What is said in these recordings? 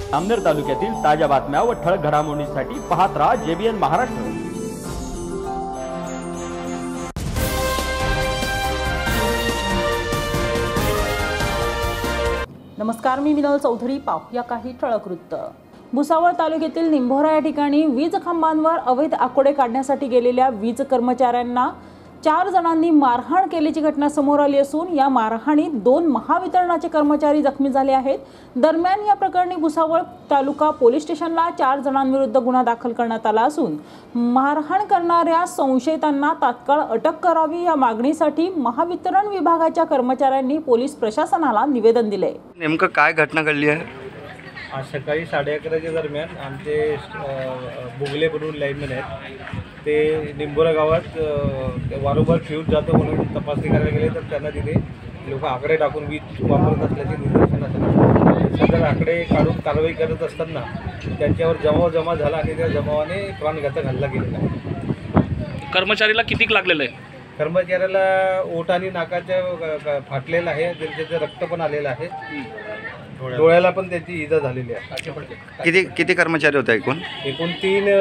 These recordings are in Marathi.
अमनेर तालुक्यातील ताज्या बातम्या व ठळक घडामोडींसाठी पाहत राहा JBN महाराष्ट्र। नमस्कार, मी विनोद चौधरी। पाहूया काही ठळक वृत्त। भुसावळ तालुक्यातील निंभोरा या ठिकाणी वीज खांबांवर अवैध आकोडे काढण्यासाठी गेलेल्या वीज कर्मचाऱ्यांना 4 जणांनी मारहाण केल्याची घटना समोर आली असून या मारहाणीत 2 महावितरणाचे कर्मचारी जखमी झाले आहेत। दरम्यान या प्रकरणी भुसावळ तालुका पोलीस स्टेशनला 4 जणांविरुद्ध गुन्हा दाखल करण्यात आला असून मारहाण करणाऱ्या संशयितांना तात्काळ अटक करावी या मागणीसाठी महावितरण विभागाच्या कर्मचाऱ्यांनी पोलीस प्रशासनाला निवेदन दिले। नेमकं काय घटना घडली आहे? आज सकाळी 11:30च्या दरम्यान आमचे बुगले बनवून लाईनमॅन आहेत, ते निंभोरा गावात वारंवार फ्यूज जातो म्हणून तपासणी करायला गेले, तर त्यांना तिथे लोक आकडे टाकून वीज वापरत असल्याचे निदर्शनास आले। सदर आकडे काढून कारवाई करत असताना त्यांच्यावर जमा झाला आणि त्या जमावाने प्राणघातक हल्ला केलेला आहे। कर्मचारीला किती लागलेलं आहे? कर्मचाऱ्याला ओठ आणि नाकाच्या फाटलेलं आहे, त्याचं रक्त पण आलेलं आहे, डोळ्याला पण त्याची इजा झालेली आहे। किती कर्मचारी होते एकूण? एकूण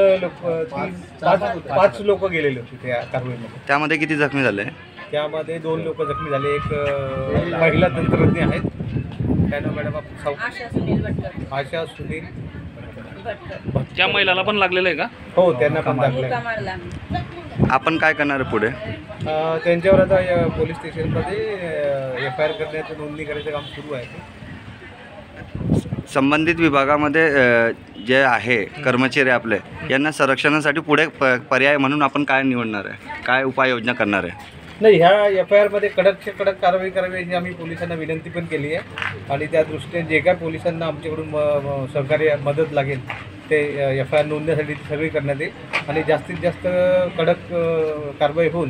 5 लोक गेलेले होते त्या कारवाईमध्ये। त्यामध्ये किती जखमी झाले? त्यामध्ये 2 लोक जखमी झाले, एक महिला तंत्रज्ञ आहेत, काय नाव मॅडम? आशा सुनील। त्या महिलाला पण लागलेलं आहे का? हो, त्यांना पण लागलं। आपण काय करणार पुढे? त्यांच्यावर आता पोलीस स्टेशनमध्ये FIR करण्याचं नोंदणी करायचं काम सुरू आहे। संबंधित विभागामध्ये जे आहे कर्मचारी आपले, यांना संरक्षणासाठी पुढे पर्याय म्हणून आपण काय निवडणार आहे, काय उपाययोजना करणार आहे? नाही, ह्या FIR मध्ये कडक कारवाई करावी अशी आम्ही पोलिसांना विनंती पण केली आहे आणि त्या दृष्टीने जे काय पोलिसांना आमच्याकडून सहकार्य मदत लागेल ते FIR नोंदण्यासाठी सगळी करण्यात येईल आणि जास्तीत जास्त कडक कारवाई होऊन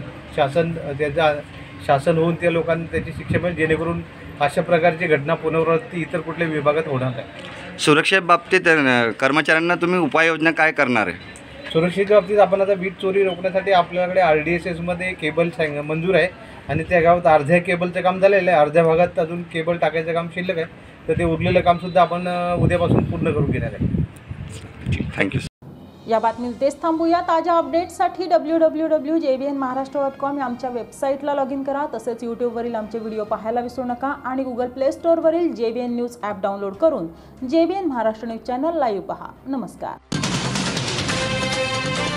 शासन होऊन त्या लोकांना त्याची शिक्षा मिळेल, जेणेकरून अशा प्रकारची घटना पुनरावृत्ती इतर कुठल्याही विभागात होणार नाही। सुरक्षेबाबतीत कर्मचाऱ्यांना तुम्ही उपाययोजना काय करणार आहे? सुरक्षेच्या बाबतीत आपण आता वीज चोरी रोखण्यासाठी आपल्याकडे RDSS केबल मंजूर आहे आणि त्या गावात अर्ध्या केबलचं काम झालेलं आहे, अर्ध्या भागात अजून केबल टाकायचं काम शिल्लक आहे, तर ते उरलेलं कामसुद्धा आपण उद्यापासून पूर्ण करून घेणार आहे। थँक्यू। या बातमी इथेच थांबूया। ताज्या अपडेट्ससाठी www.jbnmaharashtra.com या आमच्या वेबसाईटला लॉग इन करा। तसेच यूट्यूबवरील आमचे व्हिडिओ पाहायला विसरू नका आणि Google Play स्टोअरवरील JBN न्यूज ॲप डाउनलोड करून JBN Maharashtra news channel live पहा। नमस्कार।